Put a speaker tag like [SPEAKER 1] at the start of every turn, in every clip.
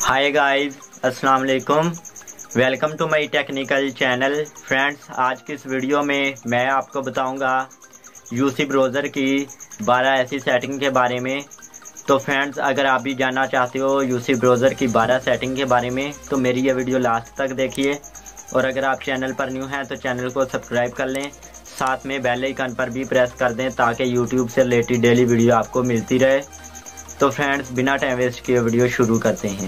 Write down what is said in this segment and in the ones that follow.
[SPEAKER 1] हाय guys, अस्सलाम वालेकुम। Welcome to my technical channel. Friends, आज की इस वीडियो में मैं आपको बताऊंगा यूसी ब्राउज़र की 12 ऐसी सेटिंग के बारे में। तो फ्रेंड्स, अगर आप भी जानना चाहते हो यूसी ब्राउज़र की 12 सेटिंग के बारे में तो मेरी ये वीडियो लास्ट तक देखिए। और अगर आप चैनल पर न्यू हैं तो चैनल को सब्सक्राइब कर लें, साथ में बेल आइकन पर भी प्रेस कर दें ताकि यूट्यूब से रिलेटेड डेली वीडियो आपको मिलती रहे। तो फ्रेंड्स, बिना टाइम वेस्ट किए वीडियो शुरू करते हैं।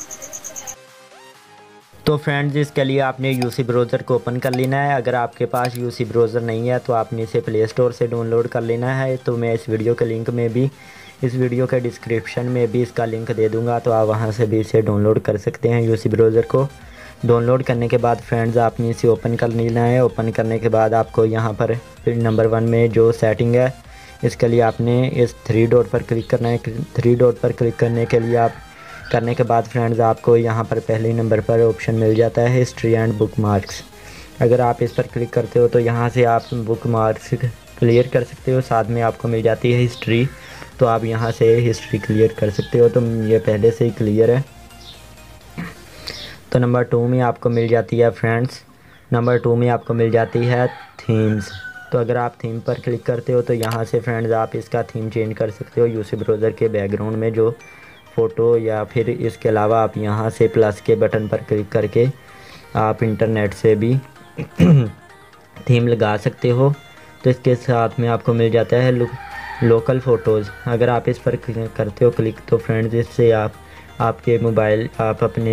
[SPEAKER 1] तो फ्रेंड्स, इसके लिए आपने यूसी ब्राउज़र को ओपन कर लेना है। अगर आपके पास यूसी ब्राउज़र नहीं है तो आपने इसे प्ले स्टोर से डाउनलोड कर लेना है। तो मैं इस वीडियो के लिंक में भी, इस वीडियो के डिस्क्रिप्शन में भी इसका लिंक दे दूंगा, तो आप वहां से भी इसे डाउनलोड कर सकते हैं। यूसी ब्राउज़र को डाउनलोड करने के बाद फ्रेंड्स आपने इसे ओपन कर लेना है। ओपन करने के बाद आपको यहाँ पर नंबर 1 में जो सेटिंग है, इसके लिए आपने इस 3 डॉट पर क्लिक करना है। 3 डॉट पर क्लिक करने के बाद फ्रेंड्स आपको यहाँ पर पहले नंबर पर ऑप्शन मिल जाता है हिस्ट्री एंड बुक मार्क्स। अगर आप इस पर क्लिक करते हो तो यहाँ से आप बुक मार्क्स क्लियर कर सकते हो। साथ में आपको मिल जाती है हिस्ट्री, तो आप यहाँ से हिस्ट्री क्लियर कर सकते हो। तो ये पहले से ही क्लियर है। तो नंबर 2 में आपको मिल जाती है फ्रेंड्स, नंबर 2 में आपको मिल जाती है थीम्स। तो अगर आप थीम पर क्लिक करते हो तो यहाँ से फ्रेंड्स आप इसका थीम चेंज कर सकते हो। यूसी ब्राउज़र के बैकग्राउंड में जो फ़ोटो, या फिर इसके अलावा आप यहाँ से प्लस के बटन पर क्लिक करके आप इंटरनेट से भी थीम लगा सकते हो। तो इसके साथ में आपको मिल जाता है लोकल फ़ोटोज़। अगर आप इस पर करते हो क्लिक तो फ्रेंड्स इससे आपके मोबाइल, आप अपने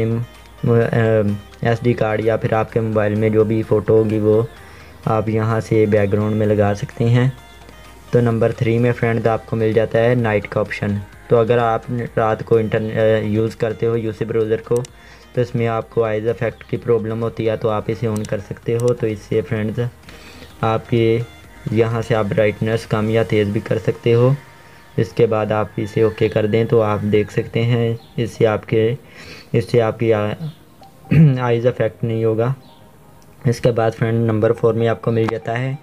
[SPEAKER 1] SD कार्ड या फिर आपके मोबाइल में जो भी फ़ोटो होगी वो आप यहाँ से बैकग्राउंड में लगा सकते हैं। तो नंबर 3 में फ्रेंड्स आपको मिल जाता है नाइट का ऑप्शन। तो अगर आप रात को इंटरनेट यूज़ करते हो यूसी ब्राउज़र को, तो इसमें आपको आइज़ इफेक्ट की प्रॉब्लम होती है, तो आप इसे ऑन कर सकते हो। तो इससे फ्रेंड्स आपके यहाँ से आप ब्राइटनेस कम या तेज़ भी कर सकते हो। इसके बाद आप इसे ओके कर दें तो आप देख सकते हैं इससे आपकी आइज़ इफेक्ट नहीं होगा। इसके बाद फ्रेंड नंबर 4 में आपको मिल जाता है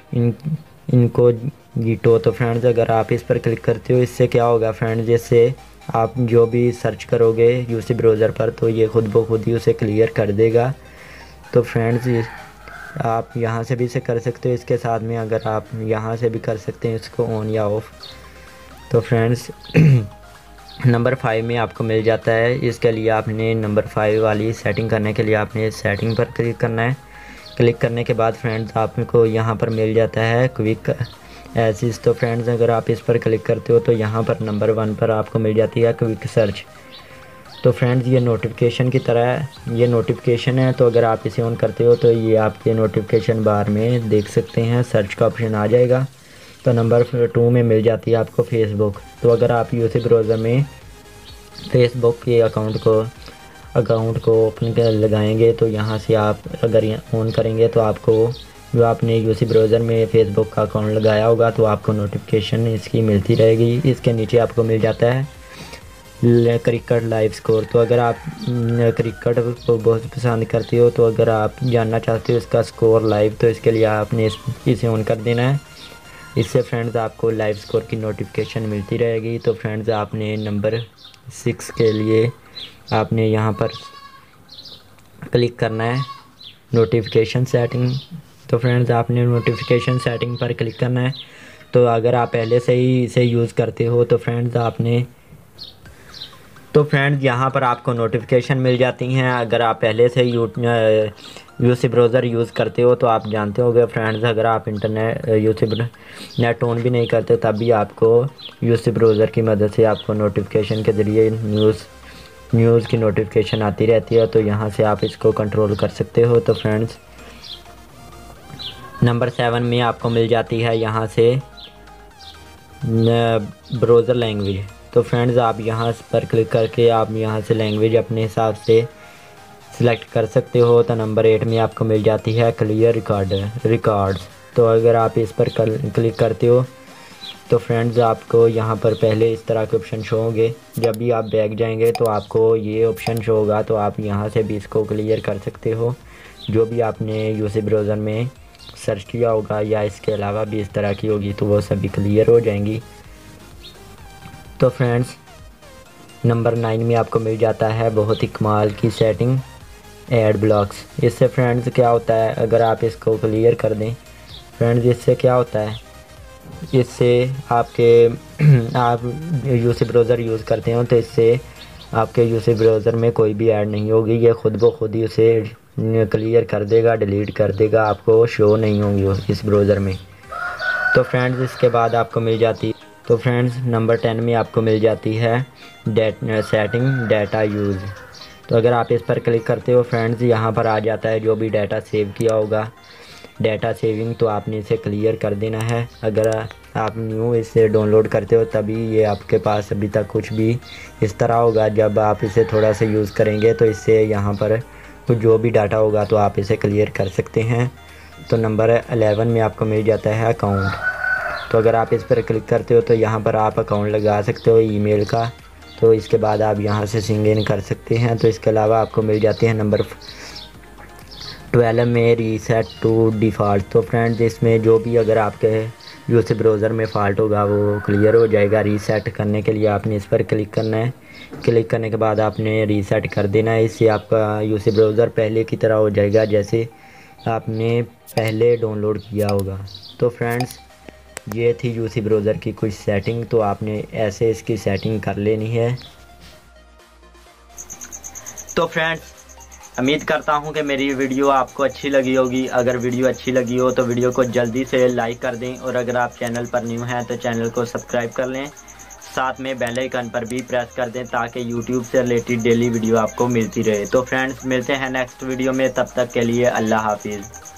[SPEAKER 1] इनको गीटो। तो फ्रेंड्स अगर आप इस पर क्लिक करते हो, इससे क्या होगा फ्रेंड्स, जैसे आप जो भी सर्च करोगे यूसी ब्राउज़र पर तो ये खुद ब खुद ही उसे क्लियर कर देगा। तो फ्रेंड्स आप यहाँ से भी इसे कर सकते हो। इसके साथ में अगर आप यहाँ से भी कर सकते हैं इसको ऑन या ऑफ। तो फ्रेंड्स नंबर 5 में आपको मिल जाता है। इसके लिए आपने नंबर 5 वाली सेटिंग करने के लिए आपने सेटिंग पर क्लिक करना है। क्लिक करने के बाद फ्रेंड्स आपको यहाँ पर मिल जाता है क्विक एसिस। तो फ्रेंड्स अगर आप इस पर क्लिक करते हो तो यहाँ पर नंबर 1 पर आपको मिल जाती है क्विक सर्च। तो फ्रेंड्स ये नोटिफिकेशन की तरह ये नोटिफिकेशन है। तो अगर आप इसे ऑन करते हो तो ये आपके नोटिफिकेशन बार में देख सकते हैं सर्च का ऑप्शन आ जाएगा। तो नंबर 2 में मिल जाती है आपको फेसबुक। तो अगर आप यूसी ब्राउज़र में फेसबुक के अकाउंट को ओपन कर लगाएंगे तो यहाँ से आप अगर ऑन करेंगे तो आपको जो आपने यूसी ब्राउज़र में फेसबुक का अकाउंट लगाया होगा तो आपको नोटिफिकेशन इसकी मिलती रहेगी। इसके नीचे आपको मिल जाता है क्रिकेट लाइव स्कोर। तो अगर आप क्रिकेट को बहुत पसंद करते हो, तो अगर आप जानना चाहते हो इसका स्कोर लाइव, तो इसके लिए आपने इसे ऑन कर देना है। इससे फ्रेंड्स आपको लाइव स्कोर की नोटिफिकेशन मिलती रहेगी। तो फ्रेंड्स आपने नंबर 6 के लिए आपने यहाँ पर क्लिक करना है नोटिफिकेशन सेटिंग। तो फ्रेंड्स आपने नोटिफिकेशन सेटिंग पर क्लिक करना है। तो अगर आप पहले से ही इसे यूज़ करते हो तो फ्रेंड्स यहाँ पर आपको नोटिफिकेशन मिल जाती हैं। अगर आप पहले से यूसी ब्राउज़र यूज़ करते हो तो आप जानते होंगे फ्रेंड्स, अगर आप यूसी नेट ऑन भी नहीं करते तब भी आपको यूसी ब्राउज़र की मदद से आपको नोटिफिकेशन के ज़रिए न्यूज़ की नोटिफिकेशन आती रहती है। तो यहाँ से आप इसको कंट्रोल कर सकते हो। तो फ्रेंड्स नंबर 7 में आपको मिल जाती है यहाँ से ब्राउज़र लैंग्वेज। तो फ्रेंड्स आप यहाँ पर क्लिक करके आप यहाँ से लैंग्वेज अपने हिसाब से सिलेक्ट कर सकते हो। तो नंबर 8 में आपको मिल जाती है क्लियर रिकॉर्ड्स। तो अगर आप इस पर क्लिक करते हो तो फ्रेंड्स आपको यहाँ पर पहले इस तरह के ऑप्शन शो होंगे। जब भी आप बैक जाएंगे तो आपको ये ऑप्शन शो होगा, तो आप यहाँ से भी इसको क्लियर कर सकते हो। जो भी आपने यूसी ब्राउज़र में सर्च किया होगा या इसके अलावा भी इस तरह की होगी तो वो सभी क्लियर हो जाएंगी। तो फ्रेंड्स नंबर 9 में आपको मिल जाता है बहुत ही कमाल की सेटिंग ऐड ब्लॉक्स। इससे फ्रेंड्स क्या होता है, अगर आप इसको क्लियर कर दें फ्रेंड्स, इससे क्या होता है, इससे आपके आप यूसी ब्राउज़र यूज़ करते हो तो इससे आपके यूसी ब्राउज़र में कोई भी ऐड नहीं होगी, ये खुद ब खुद ही उसे क्लियर कर देगा, डिलीट कर देगा, आपको शो नहीं होंगी इस ब्राउज़र में। तो फ्रेंड्स इसके बाद आपको मिल जाती, तो फ्रेंड्स नंबर 10 में आपको मिल जाती है सेटिंग डाटा यूज़। तो अगर आप इस पर क्लिक करते हो फ्रेंड्स, यहाँ पर आ जाता है जो भी डाटा सेव किया होगा, डाटा सेविंग, तो आपने इसे क्लियर कर देना है। अगर आप न्यू इसे डाउनलोड करते हो तभी ये आपके पास अभी तक कुछ भी इस तरह होगा। जब आप इसे थोड़ा सा यूज़ करेंगे तो इससे यहाँ पर कुछ जो भी डाटा होगा तो आप इसे क्लियर कर सकते हैं। तो नंबर 11 में आपको मिल जाता है अकाउंट। तो अगर आप इस पर क्लिक करते हो तो यहाँ पर आप अकाउंट लगा सकते हो ईमेल का, तो इसके बाद आप यहाँ से सिंग इन कर सकते हैं। तो इसके अलावा आपको मिल जाती है नंबर 12 में रीसेट टू डिफ़ॉल्ट। तो फ्रेंड्स इसमें जो भी अगर आपके यूसी ब्राउज़र में फ़ॉल्ट होगा वो क्लियर हो जाएगा। रीसेट करने के लिए आपने इस पर क्लिक करना है, क्लिक करने के बाद आपने रीसेट कर देना है। इससे आपका यूसी ब्राउज़र पहले की तरह हो जाएगा जैसे आपने पहले डाउनलोड किया होगा। तो फ्रेंड्स ये थी यूसी ब्राउज़र की कुछ सेटिंग, तो आपने ऐसे इसकी सेटिंग कर लेनी है। तो फ्रेंड्स उम्मीद करता हूं कि मेरी वीडियो आपको अच्छी लगी होगी। अगर वीडियो अच्छी लगी हो तो वीडियो को जल्दी से लाइक कर दें, और अगर आप चैनल पर न्यू हैं तो चैनल को सब्सक्राइब कर लें, साथ में बेल आइकन पर भी प्रेस कर दें ताकि यूट्यूब से रिलेटेड डेली वीडियो आपको मिलती रहे। तो फ्रेंड्स मिलते हैं नेक्स्ट वीडियो में, तब तक के लिए अल्लाह हाफिज़।